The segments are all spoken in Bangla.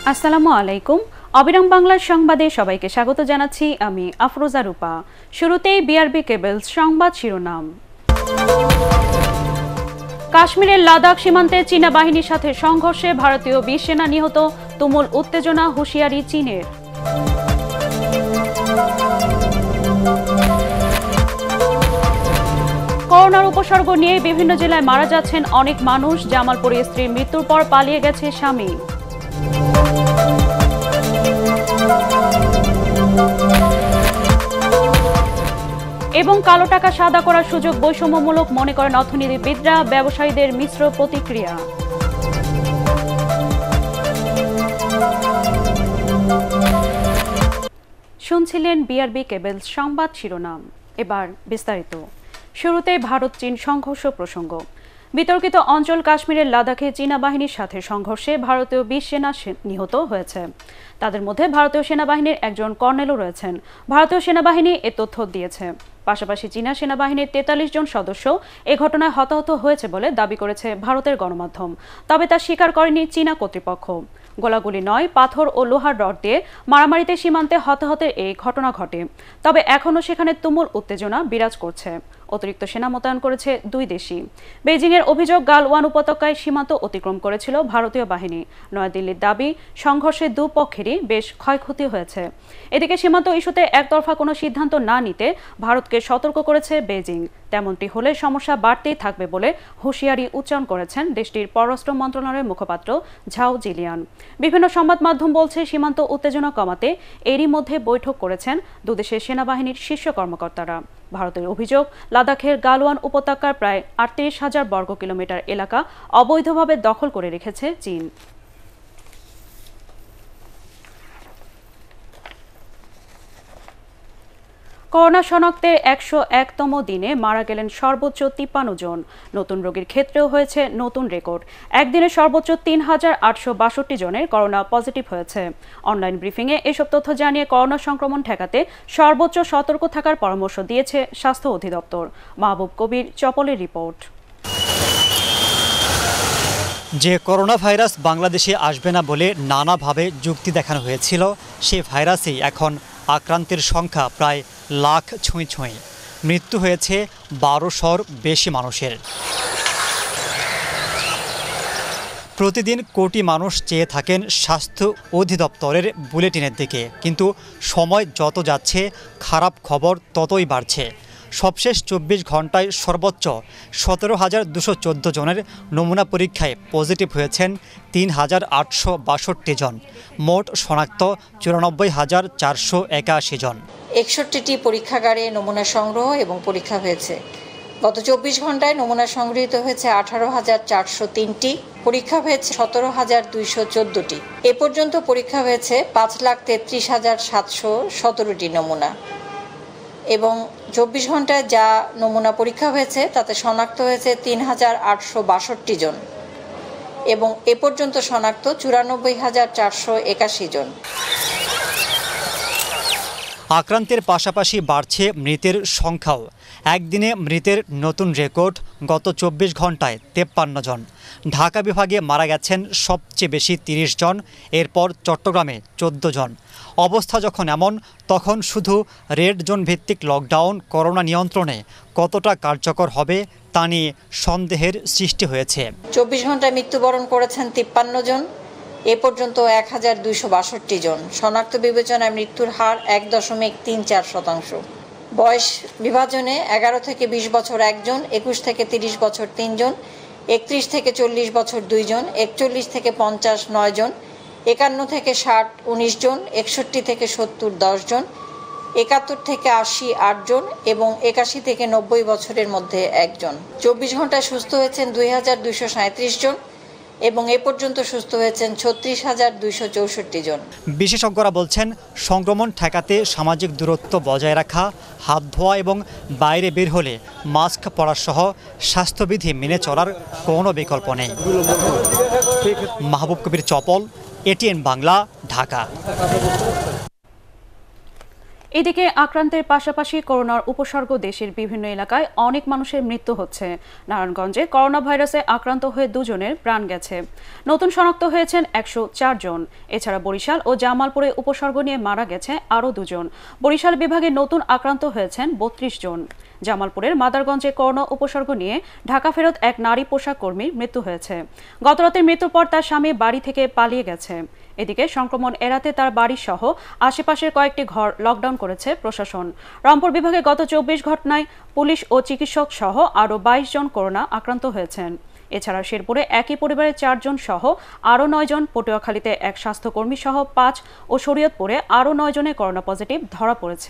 আসসালামু আলাইকুম। অবিরাম বাংলার সংবাদে সবাইকে স্বাগত জানাচ্ছি আমি আফরোজা রূপা। শুরুতেই বিআরবি কেবলস সংবাদ শিরোনাম। কাশ্মীরের লাদাখ সীমান্তে চীনা বাহিনীর সাথে সংঘর্ষে ভারতীয় ২০ সেনা নিহত, তুমুল উত্তেজনা, হুঁশিয়ারি চীনের। করোনার উপসর্গ নিয়ে বিভিন্ন জেলায় মারা যাচ্ছেন অনেক মানুষ, জামালপুরে স্ত্রীর মৃত্যুর পর পালিয়ে গেছে স্বামী। এবং কালো টাকা সাদা করার সুযোগ বৈষম্যমূলক মনে করেন অর্থনীতিবিদরা, ব্যবসায়ীদের মিশ্র প্রতিক্রিয়া। শুনছিলেন বিআরবি কেবলস সংবাদ শিরোনাম। এবার বিস্তারিত। শুরুতে ভারত চীন সংঘর্ষ প্রসঙ্গ। বিতর্কিত অঞ্চল কাশ্মীরের লাদাখে চীনা বাহিনীর সাথে সংঘর্ষে ভারতীয় ২০ সেনা নিহত হয়েছে। তাদের মধ্যে ভারতীয় সেনাবাহিনীর একজন কর্নেলও রয়েছেন। ভারতীয় সেনাবাহিনী এ তথ্য দিয়েছে। পাশাপাশি চীনা সেনাবাহিনীর ৪৩ জন সদস্য এ ঘটনায় হতাহত হয়েছে বলে দাবি করেছে ভারতের গণমাধ্যম। তবে তা স্বীকার করেনি চীনা কর্তৃপক্ষ। গোলাগুলি নয়, পাথর ও লোহার রড দিয়ে মারামারিতে সীমান্তে হতাহতের এই ঘটনা ঘটে। তবে এখনও সেখানে তুমুল উত্তেজনা বিরাজ করছে। অতিরিক্ত সেনা মোতায়েন করেছে দুই দেশই। বেজিংয়ের অভিযোগ, গালওয়ান উপত্যকায় সীমান্ত অতিক্রম করেছিল ভারতীয় বাহিনী। নয়াদিল্লির দাবি, সংঘর্ষে দুপক্ষেরই বেশ ক্ষয়ক্ষতি হয়েছে। এদিকে সীমান্ত ইস্যুতে একতরফা কোনো সিদ্ধান্ত না নিতে ভারতকে সতর্ক করেছে বেজিং। তেমনটি হলে সমস্যা বাড়তেই থাকবে বলে হুঁশিয়ারি উচ্চারণ করেছেন দেশটির পররাষ্ট্র মন্ত্রণালয়ের মুখপাত্র ঝাও জিলিয়ান। বিভিন্ন সংবাদ মাধ্যম বলছে, সীমান্ত উত্তেজনা কমাতে এরই মধ্যে বৈঠক করেছেন দুদেশের সেনাবাহিনীর শীর্ষ কর্মকর্তারা। ভারতের অভিযোগ, লাদাখের গালওয়ান উপত্যকার প্রায় ৩৮,০০০ বর্গ কিলোমিটার এলাকা অবৈধভাবে দখল করে রেখেছে চীন। করোনা শনাক্তের ১০১তম দিনে মারা গেলেন সর্বোচ্চ ৫৩ জন। নতুন রোগীর ক্ষেত্রেও হয়েছে নতুন রেকর্ড। একদিনে সর্বোচ্চ ৩,৮৬২ জনের করোনা পজিটিভ হয়েছে। অনলাইন ব্রিফিংয়ে এসব তথ্য জানিয়ে করোনা সংক্রমণ ঠেকাতে সর্বোচ্চ সতর্ক থাকার পরামর্শ দিয়েছে স্বাস্থ্য অধিদপ্তর। মাহবুব কবির চপলের রিপোর্ট। যে করোনা ভাইরাস বাংলাদেশে আসবে না বলে নানাভাবে যুক্তি দেখানো হয়েছিল, সে ভাইরাসেই এখন আক্রান্তের সংখ্যা প্রায় লাখ ছুঁই ছুঁই। মৃত্যু হয়েছে ১২০০-র বেশি মানুষের। প্রতিদিন কোটি মানুষ চেয়ে থাকেন স্বাস্থ্য অধিদপ্তরের বুলেটিনের দিকে, কিন্তু সময় যত যাচ্ছে খারাপ খবর ততই বাড়ছে। সবশেষ ২৪ ঘন্টায় সর্বোচ্চ ১৭,২১৪ জনের নমুনা পরীক্ষায় পজিটিভ হয়েছেন ৩,৮৬২ জন। মোট শনাক্ত ৯৪,৪৮১ জন। ৬১টি পরীক্ষাগারে নমুনা সংগ্রহ এবং পরীক্ষা হয়েছে। গত ২৪ ঘন্টায় নমুনা সংগৃহীত হয়েছে ১৮,৪০৩টি, পরীক্ষা হয়েছে ১৭,২১৪টি। এ পর্যন্ত পরীক্ষা হয়েছে ৫,৩৩,৭১৭টি নমুনা এবং ২৪ ঘন্টায় যা নমুনা পরীক্ষা হয়েছে তাতে শনাক্ত হয়েছে ৩,৮৬২ জন এবং এ পর্যন্ত শনাক্ত ৯৪,৪৮১ জন। আক্রান্তের পাশাপাশি বাড়ছে মৃতের সংখ্যাও। একদিনে মৃতের নতুন রেকর্ড, গত ২৪ ঘন্টায় ৫৩ জন। ঢাকা বিভাগে মারা গেছেন সবচেয়ে বেশি ৩০ জন, এরপর চট্টগ্রামে ১৪ জন। অবস্থা যখন এমন, তখন শুধু রেড জোন ভিত্তিক লকডাউন করোনা নিয়ন্ত্রণে কতটা কার্যকর হবে তা নিয়ে সন্দেহের সৃষ্টি হয়েছে। ২৪ ঘন্টায় মৃত্যুবরণ করেছেন ৫৩ জন, এ পর্যন্ত ১,২৬২ জন। শনাক্ত বিবেচনায় মৃত্যুর হার ১.৩৪%। বয়স বিভাজনে ১১ থেকে ২০ বছর ১ জন, ২১ থেকে ৩০ বছর ৩ জন, ৩১ থেকে ৪০ বছর ২ জন, ৪১ থেকে ৫০ ৯ জন, ৫১ থেকে ৬০ ১৯ জন, ৬১ থেকে ৭০ ১০ জন, ৭১ থেকে ৮০ ৮ জন এবং ৮১ থেকে ৯০ বছরের মধ্যে ১ জন। ২৪ ঘন্টায় সুস্থ হয়েছেন ২,২৩৭ জন এবং এ পর্যন্ত সুস্থ হয়েছেন ৩৬,২৬৪ জন। বিশেষজ্ঞরা বলছেন, সংক্রমণ ঠেকাতে সামাজিক দূরত্ব বজায় রাখা, হাত ধোয়া এবং বাইরে বের হলে মাস্ক পরা সহ স্বাস্থ্যবিধি মেনে চলার কোনো বিকল্প নেই। মাহবুব কবির চপল, এটিএন বাংলা, ঢাকা। এদিকে আক্রান্তের পাশাপাশি করোনার উপসর্গ দেশের বিভিন্ন এলাকায় অনেক মানুষের মৃত্যু হচ্ছে। নারায়ণগঞ্জে করোনা ভাইরাসে আক্রান্ত হয়ে 2 জনের প্রাণ গেছে। নতুন শনাক্ত হয়েছেন 104 জন। এছাড়া বরিশাল ও জামালপুরে উপসর্গ নিয়ে মারা গেছে আরও 2 জন। বরিশাল বিভাগে নতুন আক্রান্ত হয়েছেন 32 জন। জামালপুরের মাদারগঞ্জে করোনা উপসর্গ নিয়ে ঢাকা ফেরত এক নারী পোশাক কর্মীর মৃত্যু হয়েছে। গতরাতে মৃত্যুর পর তার স্বামী বাড়ি থেকে পালিয়ে গেছে। এদিকে সংক্রমণ এড়াতে তার বাড়ি সহ আশেপাশের কয়েকটি ঘর লকডাউন করেছে প্রশাসন। রংপুর বিভাগে গত 24 ঘটনায় পুলিশ ও চিকিৎসক সহ আরও 22 জন করোনা আক্রান্ত হয়েছেন। এছাড়া শেরপুরে একই পরিবারের 4 জন সহ আরও 9 জন, পটুয়াখালীতে এক স্বাস্থ্যকর্মী সহ 5 ও শরীয়তপুরে আরও 9 জনের করোনা পজিটিভ ধরা পড়েছে।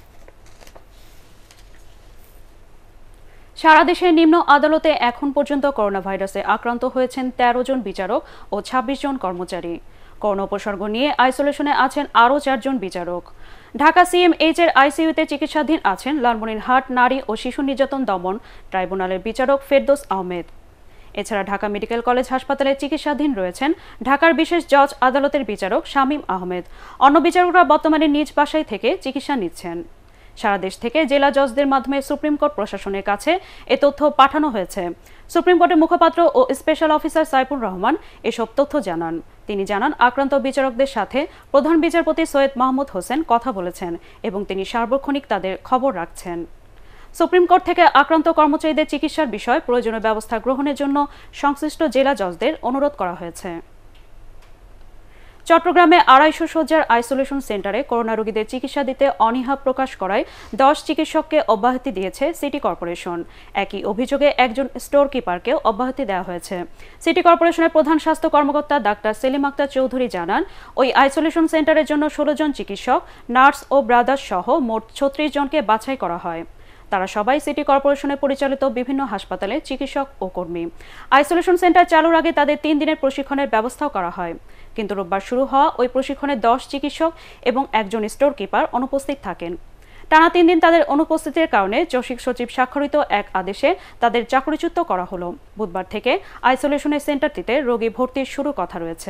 সারা দেশের নিম্ন আদালতে এখন পর্যন্ত করোনা ভাইরাসে আক্রান্ত হয়েছেন 13 জন বিচারক ও 26 জন কর্মচারী। করোনা উপসর্গ নিয়ে আইসোলেশনে আছেন আরও 4 জন বিচারক। ঢাকা সিএমএইচ এর আইসিইউতে চিকিৎসাধীন আছেন লালমনিরহাট নারী ও শিশু নির্যাতন দমন ট্রাইব্যুনালের বিচারক ফেরদৌস আহমেদ। এছাড়া ঢাকা মেডিকেল কলেজ হাসপাতালে চিকিৎসাধীন রয়েছেন ঢাকার বিশেষ জজ আদালতের বিচারক শামীম আহমেদ। অন্য বিচারকরা বর্তমানে নিজ বাসায় থেকে চিকিৎসা নিচ্ছেন। সারা দেশ থেকে জেলা জজদের মাধ্যমে সুপ্রিম কোর্ট প্রশাসনের কাছে এ তথ্য পাঠানো হয়েছে। সুপ্রিম কোর্টের মুখপাত্র ও স্পেশাল অফিসার সাইফুর রহমান এসব তথ্য জানান। তিনি জানান, আক্রান্ত বিচারকদের সাথে প্রধান বিচারপতি সৈয়দ মাহমুদ হোসেন কথা বলেছেন এবং তিনি সার্বক্ষণিক তাদের খবর রাখছেন। সুপ্রিম কোর্ট থেকে আক্রান্ত কর্মচারীদের চিকিৎসার বিষয়ে প্রয়োজনীয় ব্যবস্থা গ্রহণের জন্য সংশ্লিষ্ট জেলা জজদের অনুরোধ করা হয়েছে। চট্টগ্রামে 250 শয্যার আইসোলেশন সেন্টারে করোনা রোগীদের চিকিৎসা দিতে অনীহা প্রকাশ করায় 10 চিকিৎসককে অব্যাহতি দিয়েছে সিটি কর্পোরেশন। একই অভিযোগে একজন স্টোর কিপারকেও অব্যাহতি দেওয়া হয়েছে। সিটি কর্পোরেশনের প্রধান স্বাস্থ্য কর্মকর্তা ডাক্তার সেলিম আক্তার চৌধুরী জানান, ওই আইসোলেশন সেন্টারের জন্য 16 জন চিকিৎসক, নার্স ও ব্রাদার্স সহ মোট 36 জনকে বাছাই করা হয়। তারা সবাই সিটি কর্পোরেশনে পরিচালিত বিভিন্ন হাসপাতালে চিকিৎসক ও কর্মী। আইসোলেশন সেন্টার চালুর আগে তাদের 3 দিনের প্রশিক্ষণের ব্যবস্থাও করা হয়, কিন্তু রোববার শুরু হওয়া ওই প্রশিক্ষণে 10 চিকিৎসক এবং একজন স্টোর কিপার অনুপস্থিত থাকেন। টানা 3 দিন তাদের অনুপস্থিতির কারণে চসিক সচিব স্বাক্ষরিত এক আদেশে তাদের চাকরিচ্যুত করা হলো। বুধবার থেকে আইসোলেশনের সেন্টারটিতে রোগী ভর্তির শুরু কথা রয়েছে।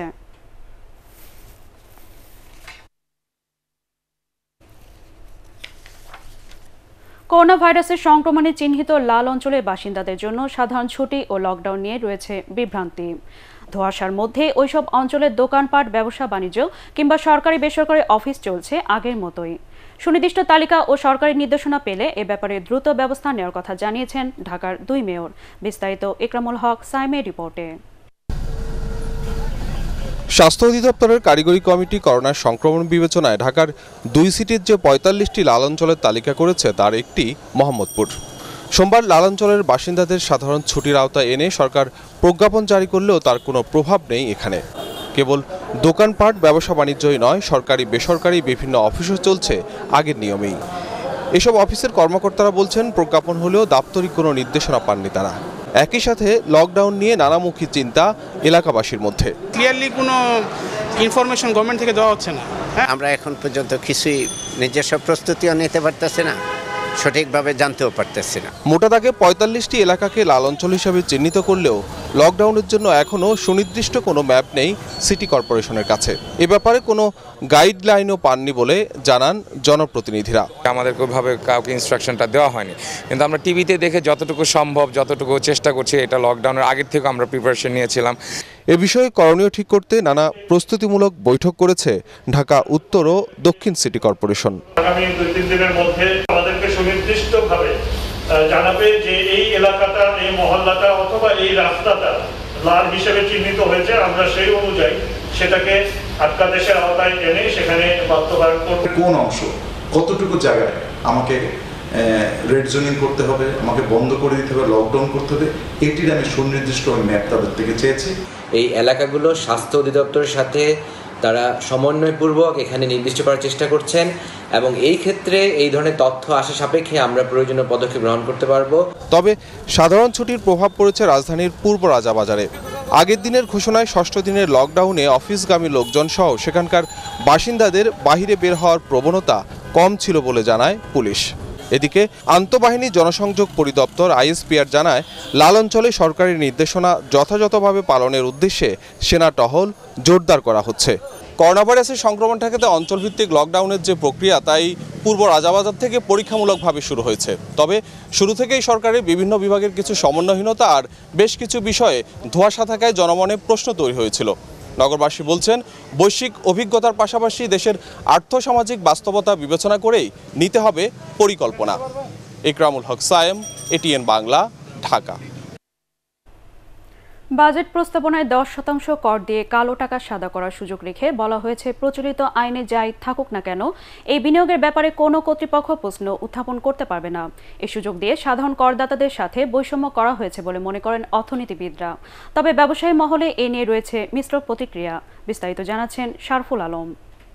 করোনা ভাইরাসের সংক্রমণে চিহ্নিত লাল অঞ্চলের বাসিন্দাদের জন্য সাধারণ ছুটি ও লকডাউন নিয়ে রয়েছে বিভ্রান্তি। ধোঁয়াশার মধ্যে ওইসব অঞ্চলের দোকানপাট, ব্যবসা বাণিজ্য কিংবা সরকারি বেসরকারি অফিস চলছে আগের মতোই। সুনির্দিষ্ট তালিকা ও সরকারি নির্দেশনা পেলে এ ব্যাপারে দ্রুত ব্যবস্থা নেওয়ার কথা জানিয়েছেন ঢাকার 2 মেয়র। বিস্তারিত ইকরামুল হক সাইমের রিপোর্টে। স্বাস্থ্য অধিদপ্তরের কারিগরি কমিটি করোনার সংক্রমণ বিবেচনায় ঢাকার 2 সিটির যে 45টি লাল অঞ্চলের তালিকা করেছে তার একটি মোহাম্মদপুর। সোমবার লাল অঞ্চলের বাসিন্দাদের সাধারণ ছুটির আওতায় এনে সরকার প্রজ্ঞাপন জারি করলেও তার কোনো প্রভাব নেই এখানে। কেবল দোকানপাট, ব্যবসা বাণিজ্যই নয়, সরকারি বেসরকারি বিভিন্ন অফিসও চলছে আগের নিয়মেই। এসব অফিসের কর্মকর্তারা বলছেন, প্রজ্ঞাপন হলেও দাপ্তরিক কোনো নির্দেশনা পাননি তারা। একই সাথে লকডাউন নিয়ে নানামুখী চিন্তা এলাকাবাসীর মধ্যে। ক্লিয়ারলি কোনো ইনফরমেশন গভর্নমেন্ট থেকে দেওয়া হচ্ছে না। আমরা এখন পর্যন্ত কিছুই নিজস্ব প্রস্তুতিও নিতে পারতেছি না, সঠিকভাবে জানতেও পারতেছি না। মোটা দাগে 45টি এলাকাকে লাল অঞ্চল হিসাবে চিহ্নিত করলেও লকডাউনের জন্য এখনও সুনির্দিষ্ট কোনো ম্যাপ নেই সিটি কর্পোরেশনের কাছে। এ ব্যাপারে কোনো গাইডলাইনও পাননি বলে জানান জনপ্রতিনিধিরা। আমাদেরকে ওইভাবে কাউকে ইনস্ট্রাকশনটা দেওয়া হয়নি, কিন্তু আমরা টিভিতে দেখে যতটুকু সম্ভব, যতটুকু চেষ্টা করছি। এটা লকডাউনের আগের থেকে আমরা প্রিপারেশন নিয়েছিলাম। এ বিষয়ে করণীয় ঠিক করতে নানা প্রস্তুতিমূলক বৈঠক করেছে ঢাকা উত্তর ও দক্ষিণ সিটি কর্পোরেশন। আগামী 2-3 দিনের মধ্যে আমাদেরকে সুনির্দিষ্টভাবে জানাবে যে এই এলাকাটা, এই মহল্লাটা অথবা এই রাস্তাটা লাল হিসেবে চিহ্নিত হয়েছে। আমরা সেই অনুযায়ী সেটাকে আটকাদেশের আওতায় এনে সেখানে বাস্তবায়ন করব। কোন অংশ, কতটুকু জায়গায় আমাকে রেড জোনিং করতে হবে, আমাকে বন্ধ করে দিতে হবে, লকডাউন করতে হবে, এটির আমি সুনির্দিষ্ট ম্যাপ তাদের থেকে চেয়েছি। এই এলাকাগুলো স্বাস্থ্য অধিদপ্তরের সাথে তারা সমন্বয়পূর্বক এখানে নির্দিষ্ট করার চেষ্টা করছেন এবং এই ক্ষেত্রে এই ধরনের তথ্য আসা সাপেক্ষে আমরা প্রয়োজনীয় পদক্ষেপ গ্রহণ করতে পারবো। তবে সাধারণ ছুটির প্রভাব পড়েছে রাজধানীর পূর্ব রাজাবাজারে। আগের দিনের ঘোষণায় 6ষ্ঠ দিনের লকডাউনে অফিসগামী লোকজন সহ সেখানকার বাসিন্দাদের বাহিরে বের হওয়ার প্রবণতা কম ছিল বলে জানায় পুলিশ। এদিকে আন্তঃবাহিনী জনসংযোগ পরিদপ্তর আইএসপিআর জানায়, লাল অঞ্চলে সরকারি নির্দেশনা যথাযথভাবে পালনের উদ্দেশ্যে সেনা টহল জোরদার করা হচ্ছে। করোনা ভাইরাসের সংক্রমণ ঠেকাতে অঞ্চলভিত্তিক লকডাউনের যে প্রক্রিয়া, তাই পূর্ব রাজাবাজার থেকে পরীক্ষামূলকভাবে শুরু হয়েছে। তবে শুরু থেকেই সরকারের বিভিন্ন বিভাগের কিছু সমন্বয়হীনতা আর বেশ কিছু বিষয়ে ধোঁয়াশা থাকায় জনমনে প্রশ্ন তৈরি হয়েছিল। নগরবাসী বলছেন, বৈশ্বিক অভিজ্ঞতার পাশাপাশি দেশের আর্থসামাজিক বাস্তবতা বিবেচনা করেই নিতে হবে পরিকল্পনা। ইকরামুল হক সায়েম, এটিএন বাংলা, ঢাকা। বাজেট প্রস্তাবনায় 10% কর দিয়ে কালো টাকা সাদা করার সুযোগ রেখে বলা হয়েছে, প্রচলিত আইনে যাই থাকুক না কেন এই বিনিয়োগের ব্যাপারে কোনো কর্তৃপক্ষ প্রশ্ন উত্থাপন করতে পারবে না। এই সুযোগ দিয়ে সাধারণ করদাতাদের সাথে বৈষম্য করা হয়েছে বলে মনে করেন অর্থনীতিবিদরা। তবে ব্যবসায়ী মহলে এ নিয়ে রয়েছে মিশ্র প্রতিক্রিয়া। বিস্তারিত জানাচ্ছেন শারফুল আলম।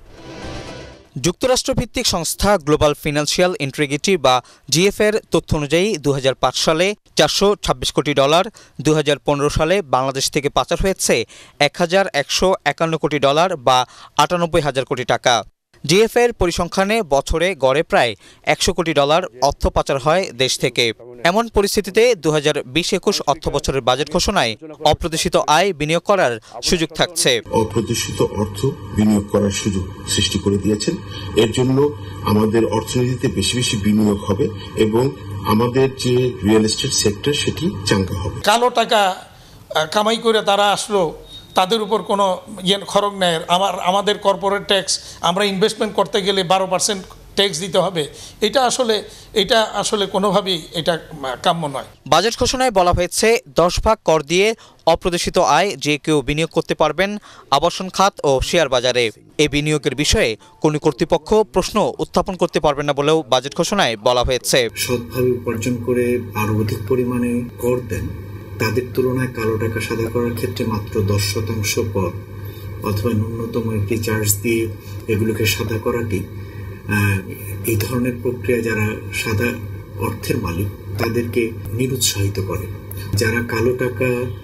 যুক্তরাষ্ট্রভিত্তিক সংস্থা গ্লোবাল ফিনান্সিয়াল ইন্টিগ্রিটি বা জিএফ-এর তথ্য অনুযায়ী 2005 সালে $426 কোটি, 2015 সালে বাংলাদেশ থেকে পাচার হয়েছে $1151 কোটি বা 98,000 কোটি টাকা। জিএফ-এর পরিসংখ্যানে বছরে গড়ে প্রায় $100 কোটি অর্থ পাচার হয় দেশ থেকে। এমন পরিস্থিতিতে 2020-21 অর্থ বছরের বাজেট ঘোষণায় অপ্রত্যাশিত আয় বিনিয়োগ করার সুযোগ থাকছে। অপ্রত্যাশিত অর্থ বিনিয়োগ করার সুযোগ সৃষ্টি করে দিয়েছেন। এর জন্য আমাদের অর্থনীতিতে বেশি বেশি বিনিয়োগ হবে এবং আমাদের যে রিয়েল এস্টেট সেক্টর সেটি চাঙ্গা হবে। কালো টাকা কামাই করে তারা আসলো, তাদের উপর কোনো খরচ নেই। আমাদের কর্পোরেট ট্যাক্স, আমরা ইনভেস্টমেন্ট করতে গেলে 12% ট্যাক্স দিতে হবে। এটা আসলে কোনোভাবেই এটা কাম্য নয়। বাজেট ঘোষণায় বলা হয়েছে, 10% কর দিয়ে অপ্রত্যাশিত আয় যে কেউ বিনিয়োগ করতে পারবেন আবাসন খাত ও শেয়ার বাজারে। এই বিনিয়োগের বিষয়ে কোনো কর্তৃপক্ষ প্রশ্ন উত্থাপন করতে পারবে না বলেও বাজেট ঘোষণায় বলা হয়েছে। সৎভাবে উপার্জন করে আরো অধিক পরিমাণে কর দেন, তাদের তুলনায় কালো টাকা সাদা করার ক্ষেত্রে মাত্র 10% কর অথবা ন্যূনতম একটি চার্জ দিয়ে এগুলোকে সাদা করাটি, এই ধরনের প্রক্রিয়া যারা সাদা অর্থের মালিক তাদেরকে নিরুৎসাহিত করে। যারা কালো টাকা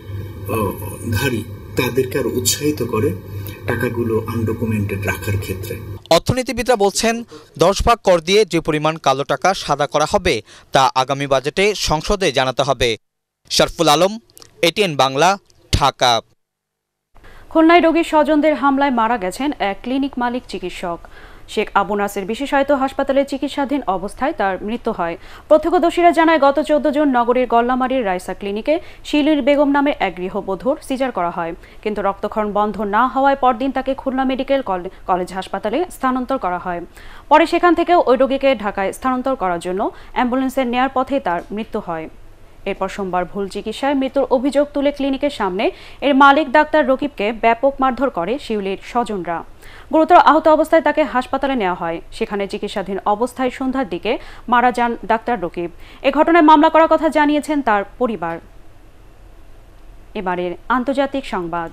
ধারী তাদেরকে আরো উৎসাহিত করে টাকাগুলো আনডকুমেন্টেড রাখার ক্ষেত্রে। অর্থনীতিবিদরা বলছেন, 10% কর দিয়ে যে পরিমাণ কালো টাকা সাদা করা হবে তা আগামী বাজেটে সংসদে জানাতে হবে। শারফুল আলম, এটিএন বাংলা, ঢাকা। খুলনায় রোগীর স্বজনদের হামলায় মারা গেছেন এক ক্লিনিক মালিক চিকিৎসক। শেখ আবু নাসের বিশেষায়িত হাসপাতালে চিকিৎসাধীন অবস্থায় তার মৃত্যু হয়। প্রত্যক্ষদর্শীরা জানায়, গত 14 জুন নগরীর গল্লামারীর রাইসা ক্লিনিকে শিলির বেগম নামে এক গৃহবধূর সিজার করা হয়, কিন্তু রক্তক্ষরণ বন্ধ না হওয়ায় পরদিন তাকে খুলনা মেডিকেল কলেজ হাসপাতালে স্থানান্তর করা হয়। পরে সেখান থেকেও ওই রোগীকে ঢাকায় স্থানান্তর করার জন্য অ্যাম্বুলেন্সে নেয়ার পথে তার মৃত্যু হয়। এরপর সোমবার ভুল চিকিৎসায় মৃত্যুর অভিযোগ তুলে ক্লিনিকের সামনে এর মালিক ডাক্তার রকিবকে ব্যাপক মারধর করে শিউলির স্বজনরা। গুরুতর আহত অবস্থায় তাকে হাসপাতালে নেওয়া হয়। সেখানে চিকিৎসাধীন অবস্থায় সন্ধ্যার দিকে মারা যান ডাক্তার রকিব। এ ঘটনায় মামলা করার কথা জানিয়েছেন তার পরিবার। এবারের আন্তর্জাতিক সংবাদ।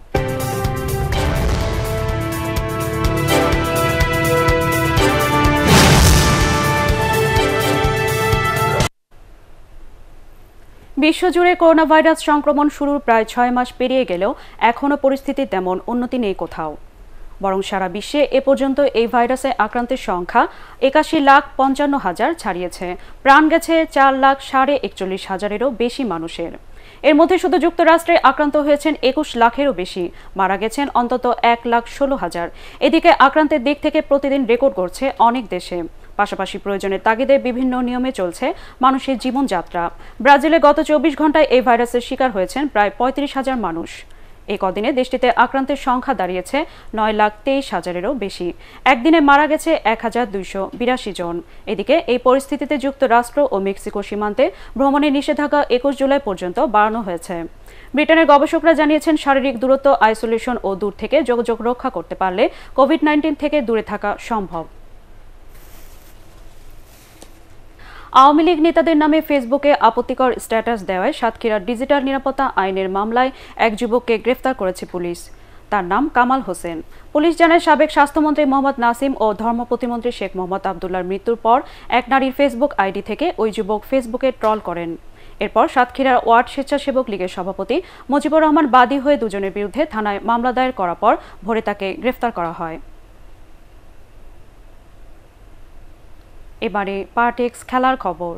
বিশ্বজুড়ে করোনা ভাইরাস সংক্রমণ শুরুর প্রায় 6 মাস পেরিয়ে গেলেও এখনও পরিস্থিতি তেমন উন্নতি নেই কোথাও। বরং সারা বিশ্বে এ পর্যন্ত এই ভাইরাসে আক্রান্তের সংখ্যা 81,55,000 ছাড়িয়েছে। প্রাণ গেছে 4,41,000-এরও বেশি মানুষের। এর মধ্যে শুধু যুক্তরাষ্ট্রে আক্রান্ত হয়েছেন 21 লাখেরও বেশি, মারা গেছেন অন্তত 1,16,000। এদিকে আক্রান্তের দিক থেকে প্রতিদিন রেকর্ড করছে অনেক দেশে। পাশাপাশি প্রয়োজনের তাগিদে বিভিন্ন নিয়মে চলছে মানুষের জীবনযাত্রা। ব্রাজিলে গত 24 ঘন্টায় এই ভাইরাসের শিকার হয়েছেন প্রায় 35,000 মানুষ। এই কদিনে দেশটিতে আক্রান্তের সংখ্যা দাঁড়িয়েছে 9,23,000-এরও বেশি। একদিনে মারা গেছে 1,282 জন। এদিকে এই পরিস্থিতিতে যুক্তরাষ্ট্র ও মেক্সিকো সীমান্তে ভ্রমণের নিষেধাজ্ঞা 21 জুলাই পর্যন্ত বাড়ানো হয়েছে। ব্রিটেনের গবেষকরা জানিয়েছেন, শারীরিক দূরত্ব, আইসোলেশন ও দূর থেকে যোগাযোগ রক্ষা করতে পারলে কোভিড-19 থেকে দূরে থাকা সম্ভব। আওয়ামী লীগ নেতাদের নামে ফেসবুকে আপত্তিকর স্ট্যাটাস দেওয়ায় সাতক্ষীরার ডিজিটাল নিরাপত্তা আইনের মামলায় এক যুবককে গ্রেফতার করেছে পুলিশ। তার নাম কামাল হোসেন। পুলিশ জানায়, সাবেক স্বাস্থ্যমন্ত্রী মোহাম্মদ নাসিম ও ধর্ম প্রতিমন্ত্রী শেখ মোহাম্মদ আবদুল্লাহর মৃত্যুর পর এক নারীর ফেসবুক আইডি থেকে ওই যুবক ফেসবুকে ট্রল করেন। এরপর সাতক্ষীরার ওয়ার্ড স্বেচ্ছাসেবক লীগের সভাপতি মুজিবুর রহমান বাদী হয়ে দুজনের বিরুদ্ধে থানায় মামলা দায়ের করার পর ভোরে তাকে গ্রেফতার করা হয়। এবারে পার্টেক্স খেলার খবর।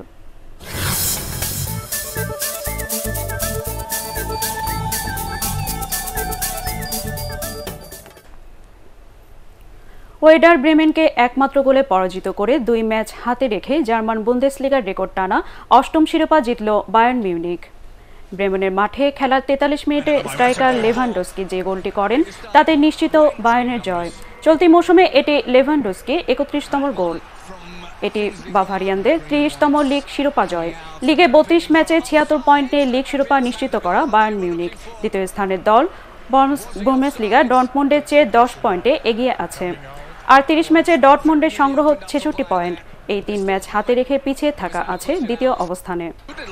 ওয়েডার ব্রেমেনকে একমাত্র গোলে পরাজিত করে 2 ম্যাচ হাতে রেখে জার্মান বুন্দেসলিগার রেকর্ড টানা 8ম শিরোপা জিতল বায়ার্ন মিউনিখ। ব্রেমেনের মাঠে খেলার 43 মিনিটে স্ট্রাইকার লেভানডস্কি যে গোলটি করেন তাতে নিশ্চিত বায়ার্নের জয়। চলতি মৌসুমে এটি লেভানডস্কি 31তম গোল। এটি বাভারিয়ানদের 30তম লিগ শিরোপা জয়। লিগে 32 ম্যাচে 76 পয়েন্ট নিয়ে লিগ শিরোপা নিশ্চিত করা বায়ার্ন মিউনিখ দ্বিতীয় স্থানের দল বুন্দেসলিগা ডর্টমুন্ডের চেয়ে 10 পয়েন্টে এগিয়ে আছে। আর 30 ম্যাচে ডর্টমুন্ডের সংগ্রহ 66 পয়েন্ট। এই 3 ম্যাচ হাতে রেখে পিছিয়ে থাকা আছে দ্বিতীয় অবস্থানে।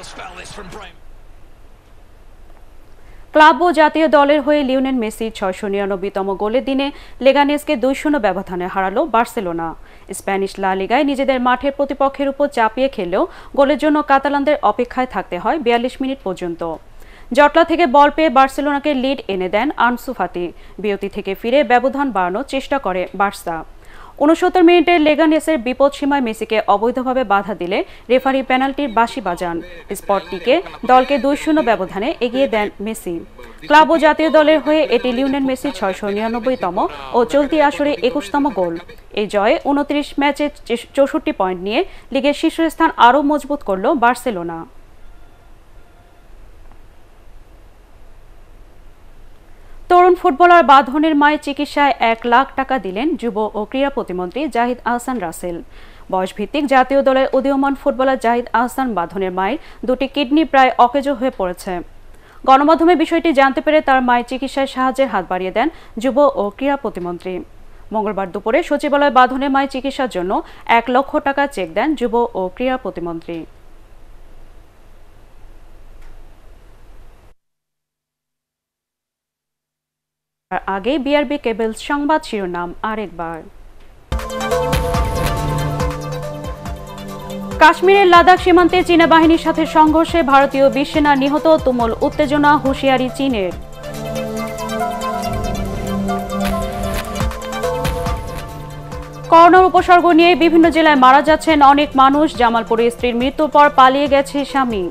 ক্লাব ও জাতীয় দলের হয়ে লিওনেল মেসি 699তম গোলের দিনে লেগানেসকে 2-0 ব্যবধানে হারালো বার্সেলোনা। স্প্যানিশ লা লিগায় নিজেদের মাঠের প্রতিপক্ষের উপর চাপিয়ে খেললেও গোলের জন্য কাতালানদের অপেক্ষায় থাকতে হয় 42 মিনিট পর্যন্ত। জটলা থেকে বল পেয়ে বার্সেলোনাকে লিড এনে দেন আনসু ফাতি। বিরতি থেকে ফিরে ব্যবধান বাড়ানোর চেষ্টা করে বার্সা। 69 মিনিটে লেগানেসের বিপদসীমায় মেসিকে অবৈধভাবে বাধা দিলে রেফারি পেনাল্টির বাঁশি বাজান। স্পটটিকে দলকে 2-0 ব্যবধানে এগিয়ে দেন মেসি। ক্লাব ও জাতীয় দলের হয়ে এটি লিওনেল মেসির 699তম ও চলতি আসরে 21তম গোল। এই জয়ে 29 ম্যাচে 64 পয়েন্ট নিয়ে লিগের শীর্ষস্থান আরও মজবুত করল বার্সেলোনা। তরুণ ফুটবলার বাঁধনের মায়ের চিকিৎসায় 1 লাখ টাকা দিলেন যুব ও ক্রীড়া প্রতিমন্ত্রী জাহিদ আহসান রাসেল। বয়সভিত্তিক জাতীয় দলের উদীয়মান ফুটবলার জাহিদ আহসান বাঁধনের মায়ের 2টি কিডনি প্রায় অকেজো হয়ে পড়েছে। গণমাধ্যমে বিষয়টি জানতে পেরে তার মায়ের চিকিৎসায় সাহায্যের হাত বাড়িয়ে দেন যুব ও ক্রীড়া প্রতিমন্ত্রী। মঙ্গলবার দুপুরে সচিবালয় বাঁধনের মায়ের চিকিৎসার জন্য 1 লক্ষ টাকা চেক দেন যুব ও ক্রীড়া প্রতিমন্ত্রী। আগে বিআরবি কেবলস সংবাদ শিরোনাম আরেকবার। কাশ্মীরের লাদাখ সীমান্তে চীনা বাহিনীর সাথে সংঘর্ষে ভারতীয় বিশসেনা নিহত, তুমুল উত্তেজনা, হুঁশিয়ারি চীনের। করোনার উপসর্গ নিয়ে বিভিন্ন জেলায় মারা যাচ্ছেন অনেক মানুষ, জামালপুরে স্ত্রীর মৃত্যুর পর পালিয়ে গেছে স্বামী।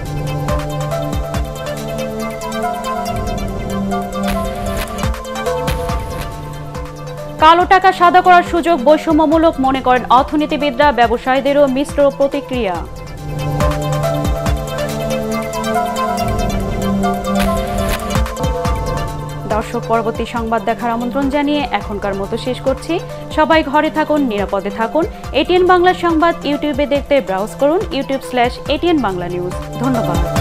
কালো টাকা সাদা করার সুযোগ বৈষম্যমূলক মনে করেন অর্থনীতিবিদরা, ব্যবসায়ীদেরও মিশ্র প্রতিক্রিয়া। দর্শক, পরবর্তী সংবাদ দেখার আমন্ত্রণ জানিয়ে এখনকার মতো শেষ করছি। সবাই ঘরে থাকুন, নিরাপদে থাকুন। এটিএন বাংলা সংবাদ ইউটিউবে দেখতে ব্রাউজ করুন youtube/ATN বাংলা নিউজ। ধন্যবাদ।